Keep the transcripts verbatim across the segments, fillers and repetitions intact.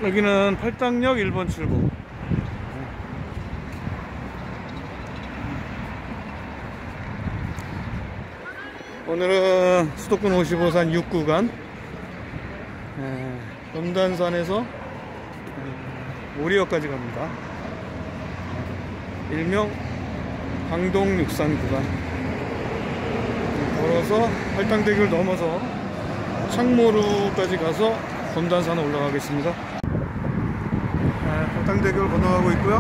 여기는 팔당역 일 번 출구. 오늘은 수도권 오십오 산 육 구간 검단산에서 오리역까지 갑니다. 일명 광동 육산 구간. 걸어서 팔당대교를 넘어서 창모루까지 가서 검단산에 올라가겠습니다. 팔당대교를 건너가고 있고요.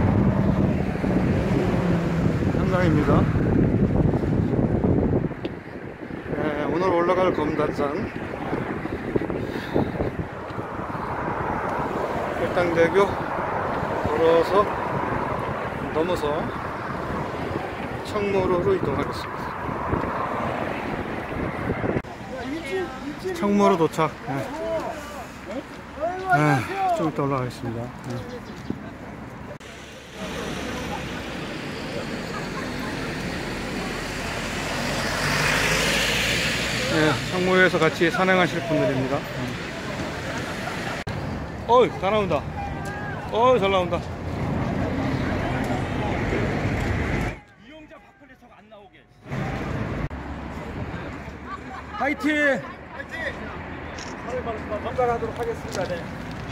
한강입니다. 네, 오늘 올라갈 검단산 팔당대교 걸어서 넘어서 창모루로 이동하겠습니다. 창모루 도착. 네. 네, 좀 이따 올라가겠습니다. 네. 네, 창모루에서 같이 산행하실 분들입니다. 네. 어이, 다 나온다. 어이, 잘 나온다. 이용자 바클레서가 안 나오게. 화이팅! 건강하도록 하겠습니다. 네.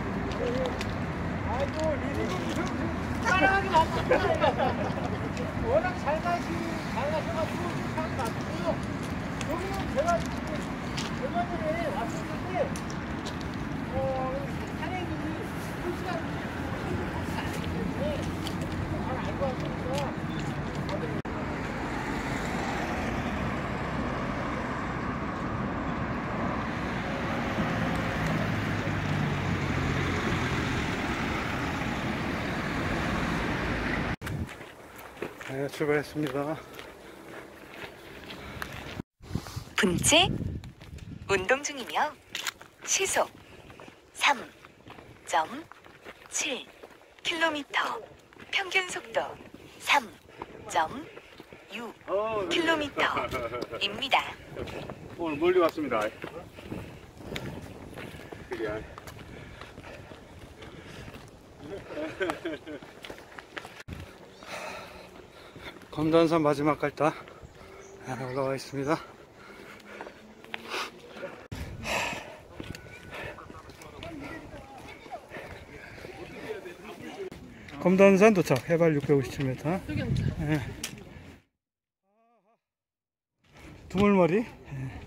아이고, 리리님 좀 따라하기 맞습니다. 워낙 잘 가시, 잘 가셔가지고 참 맞고요. 여기는 제가 얼마 전에 왔었는데, 어, 산행이 한 시간 네, 잘 알고 왔으니까. 네, 출발했습니다. 분체 운동 중이며 시속 삼 점 칠 킬로미터, 평균 속도 삼 점 육 킬로미터입니다. 오늘 멀리 왔습니다. 검단산 마지막 갈다 올라와 있습니다. 검단산 도착. 해발 육백오십칠 미터. 네. 두물머리. 네.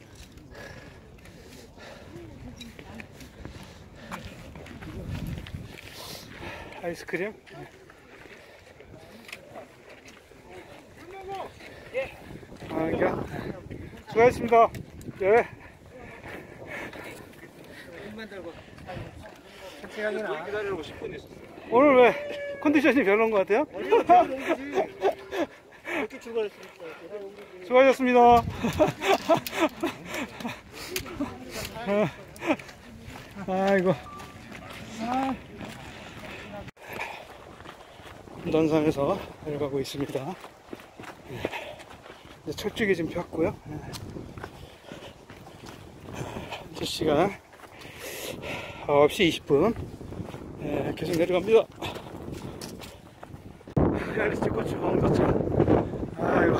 아이스크림. 네. 아, 이게 수고하셨습니다. 예. 기다리고 십 분 있었어요. 오늘 왜 컨디션이 별로인 것 같아요? 수고하셨습니다. 아이고. 검단산에서 내려가고 있습니다. 철쭉이 좀 폈고요. 현재 시간 아홉 시 이십 분. 네, 계속 내려갑니다. 열리 찍고 주방 도착. 아이고.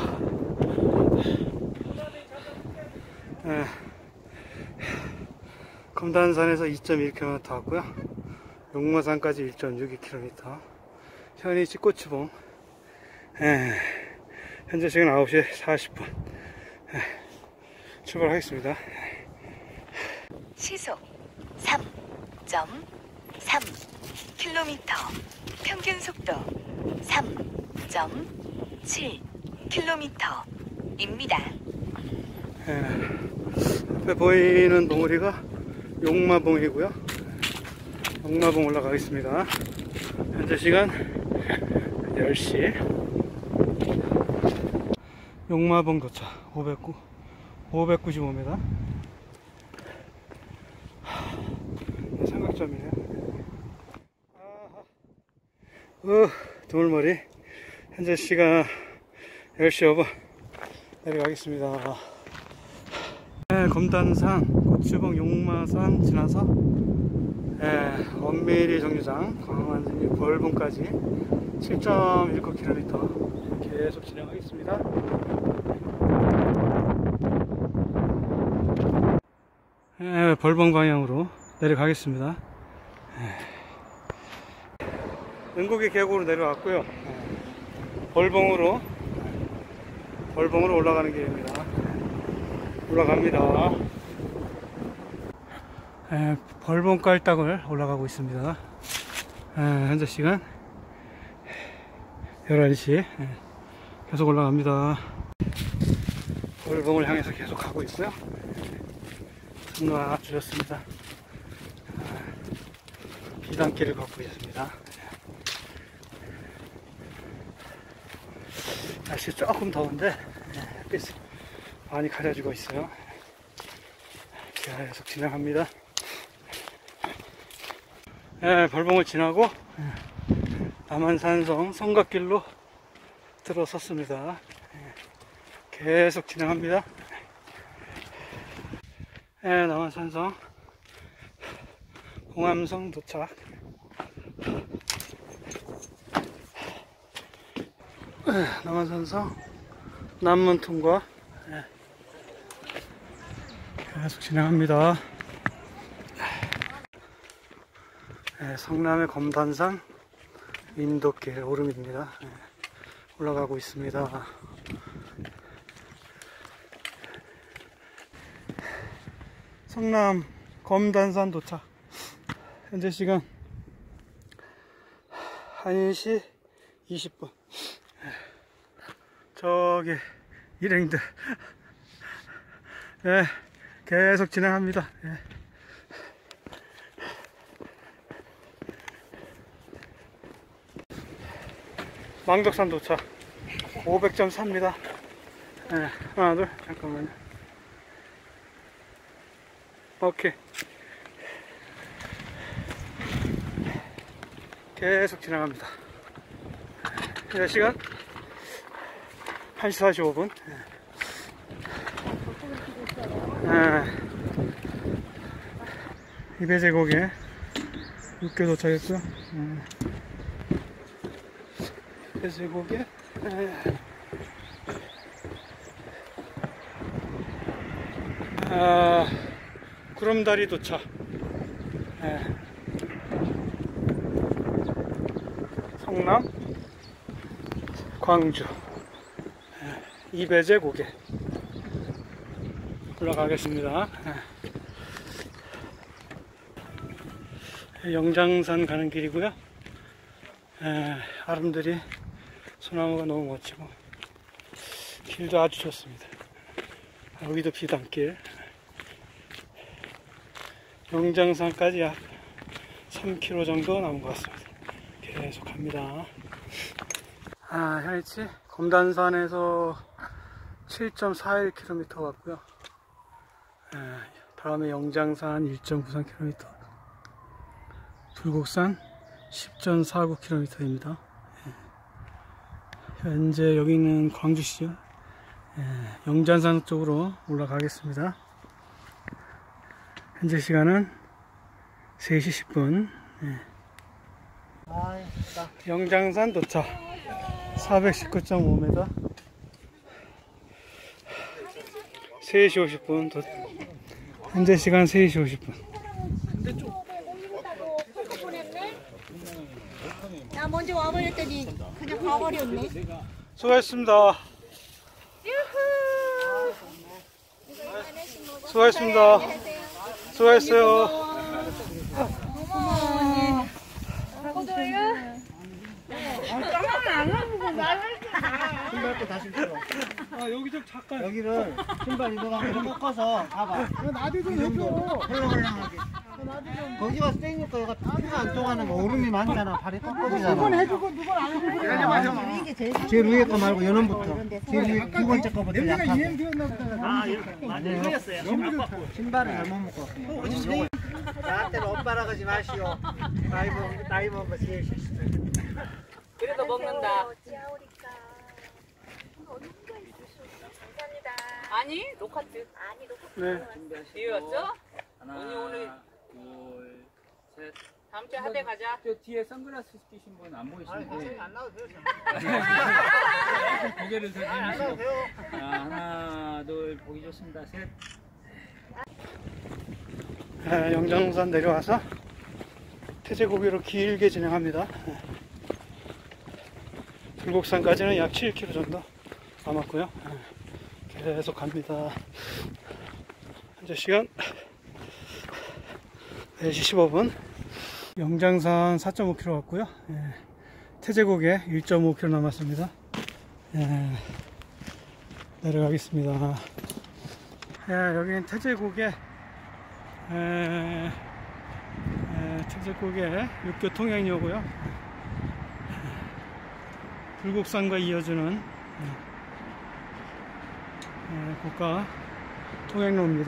네. 검단산에서 이 점 일 킬로미터 왔고요. 용마산까지 일 점 육이 킬로미터. 현이 찍고추봉. 네. 현재 시간 아홉 시 사십 분. 네. 출발하겠습니다. 시속 삼 점 삼 킬로미터, 평균 속도 삼 점 칠 킬로미터입니다. 네. 앞에 보이는 봉우리가 용마봉이고요. 용마봉 올라가겠습니다. 현재 시간 열 시. 용마봉 도착. 오백구십오 미터. 삼각점이네요. 어, 두물머리. 현재 시간 열 시 오 분. 내려가겠습니다. 네, 검단산, 고추봉, 용마산 지나서 네, 원메리 정류장 광안리 벌봉까지 칠 점 일구 킬로미터 계속 진행하겠습니다. 예, 벌봉 방향으로 내려가겠습니다. 예. 은곡이 계곡으로 내려왔고요. 예. 벌봉으로 벌봉으로 올라가는 길입니다. 올라갑니다. 예, 벌봉 깔딱을 올라가고 있습니다. 예, 현재 시간 열한 시. 예, 계속 올라갑니다. 벌봉을 향해서 계속 가고 있고요. 승마 줄였습니다. 비단길을 걷고 있습니다. 날씨 조금 더운데 햇빛이 많이 가려지고 있어요. 계속 진행합니다. 네, 벌봉을 지나고 남한산성 성곽길로 들어섰습니다. 계속 진행합니다. 네, 남한산성 봉암성 도착. 네, 남한산성 남문 통과. 네. 계속 진행합니다. 네, 성남의 검단산 인도길 오름입니다. 네, 올라가고 있습니다. 성남 검단산 도착. 현재 시간 한 시 이십 분. 저기 일행들 네, 계속 진행합니다. 네. 망덕산 도착. 오백 점 사입니다. 네, 하나 둘 잠깐만요. 오케이. 계속 진행합니다. 현재 시간 한 시 사십오 분. 네. 이배제곡에 육교 도착했고요. 네. 이배제곡에 네. 아, 구름다리 도착. 네. 성남 광주 이배제 고개 올라가겠습니다. 영장산 가는 길이고요. 아름들이 소나무가 너무 멋지고 길도 아주 좋습니다. 여기도 비단길. 영장산까지 약 삼 킬로미터 정도 남은 것 같습니다. 계속 갑니다. 아, 현이치 검단산에서 칠 점 사일 킬로미터 왔고요. 예, 다음에 영장산 일 점 구삼 킬로미터, 불곡산 십 점 사구 킬로미터입니다. 예, 현재 여기는 광주시죠. 예, 영장산 쪽으로 올라가겠습니다. 현재 시간은 세 시 십 분. 예. 영장산 도착. 사백십구 점 오 미터. 세 시 오십 분. 도... 현재 시간 세 시 오십 분. 나 먼저 와버렸더니 그냥 가버렸네. 수고하셨습니다. 수고하셨습니다. 수고했어요. 신발도 다시 신어. 아, 여기 좀 잠깐. 여기를 신발 이동하고 꺾어서 가봐. 나도 좀 해줘. 헐렁헐렁하게. 거기가 세니까 얘가 피가 안 통하는 거 얼음이 많잖아. 발이 꺾어지잖아. 누군 해주고 누군 안 해주고. 이게 제일 제일 위에 거 말고 연원부터. 제일 위에 두 번째 거부터 약하고. 아, 많이 흘렸어요. 신발을 잘못 먹고. 나한테는 오빠라 하지 마시오. 나이 먹 나이 먹으면 제일 실수. 그래도 먹는다. 아니, 녹화트. 네. 이유였죠? 하나, 언니 오늘 둘, 셋. 다음 주에 하대 가자. 저 뒤에 선글라스 끼신 분 안 보이시는데 안 나와도 돼요. 고개를 더 안 나와도 내미시고 돼요. 자, 하나 둘 보기 좋습니다. 셋. 예, 영장산 내려와서 태제고개로 길게 진행합니다. 예. 불곡산까지는 약 칠 킬로미터 정도 남았고요. 예, 계속 갑니다. 현재 시간 네 시 십오 분. 영장산 사 점 오 킬로미터 왔고요. 예, 태제고개 일 점 오 킬로미터 남았습니다. 예, 내려가겠습니다. 예, 여기는 태제고개 에, 에, 태제고개 육교 통행로고요. 불곡산과 이어주는 에, 고가 통행로입니다.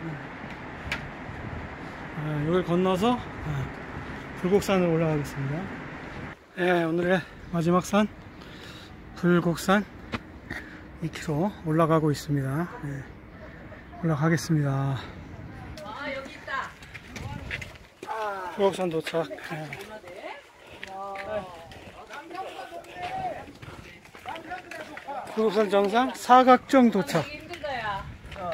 에, 여기를 건너서 에, 불곡산으로 올라가겠습니다. 예, 오늘의 마지막 산 불곡산 이 킬로미터 올라가고 있습니다. 예, 올라가겠습니다. 아, 여기 있다. 불곡산 도착. 예. 불곡산 정상 사각정 도착. 여기 힘든 거야.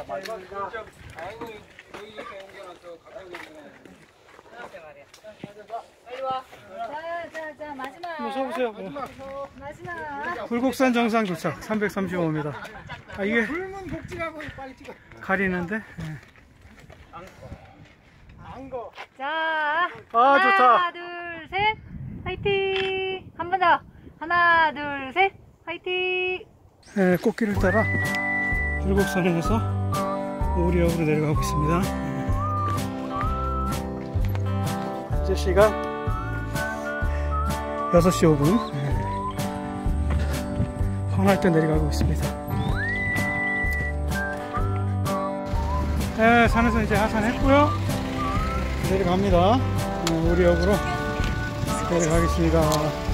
빨리 와. 자, 자, 자, 마지막. 한번 서보세요. 마지막. 불곡산 정상 도착 삼백삼십오 미터. 아, 이게 불문 복지라고 빨리 찍어. 가리는데. 예. 안 거. 자, 아, 좋다. 하나, 둘, 셋. 화이팅. 한 번 더. 하나, 둘, 셋. 화이팅. 예, 꽃길을 따라 불곡산에서 오리역으로 내려가고 있습니다. 예. 현재 시간 여섯 시 오 분. 예. 환할 때 내려가고 있습니다. 예, 산에서 이제 하산했고요. 내려갑니다. 예, 오리역으로 내려가겠습니다.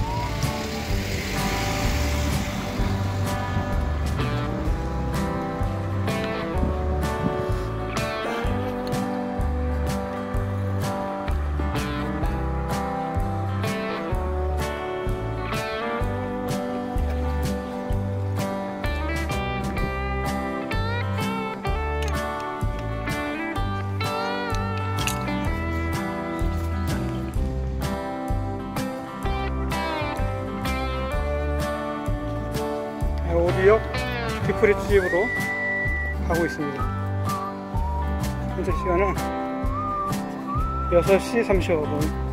오리역 디프리 집으로 가고 있습니다. 현재 시간은 여섯 시 삼십오 분.